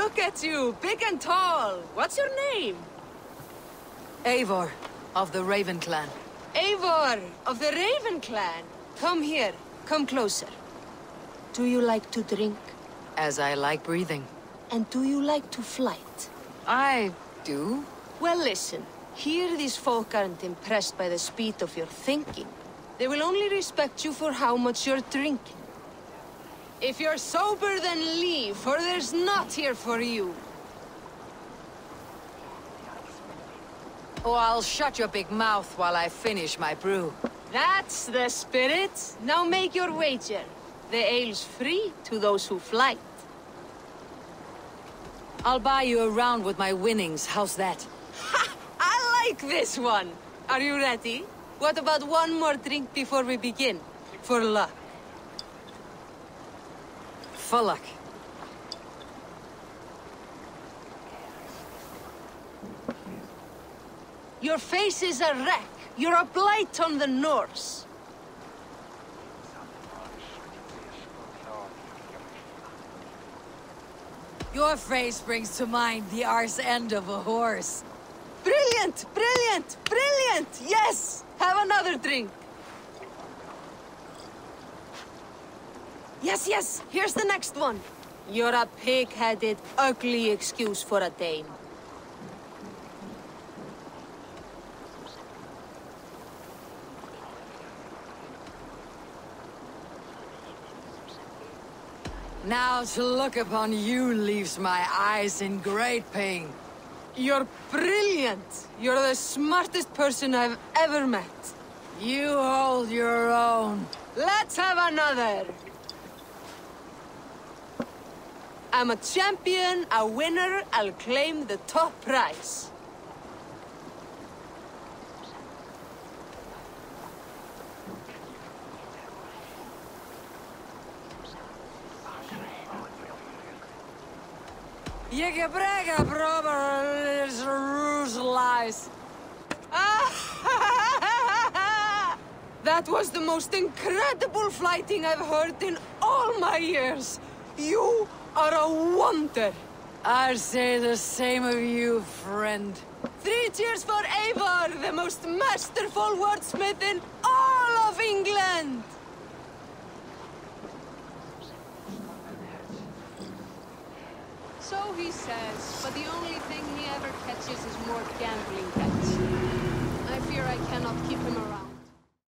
Look at you, big and tall. What's your name? Eivor, of the Raven Clan. Eivor, of the Raven Clan. Come here, come closer. Do you like to drink? As I like breathing. And do you like to flight? I do. Well, listen. Here these folk aren't impressed by the speed of your thinking. They will only respect you for how much you're drinking. If you're sober, then leave, for there's naught here for you. Oh, I'll shut your big mouth while I finish my brew. That's the spirit. Now make your wager. The ale's free to those who flight. I'll buy you a round with my winnings. How's that? Ha! I like this one. Are you ready? What about one more drink before we begin? For luck. For luck. Your face is a wreck. You're a blight on the Norse. Your face brings to mind the arse end of a horse. Brilliant! Brilliant! Brilliant! Yes! Have another drink. Yes, yes! Here's the next one. You're a pig-headed, ugly excuse for a Dane. Now to look upon you leaves my eyes in great pain. You're brilliant! You're the smartest person I've ever met. You hold your own. Let's have another! I'm a champion, a winner, I'll claim the top prize. Jiggebrega, brother, is ruse lies. That was the most incredible flighting I've heard in all my years. You are a wonder. I say the same of you, friend. 3 cheers for Eivor, the most masterful wordsmith in all of England! So he says, but the only thing he ever catches is more gambling bets. I fear I cannot keep him around.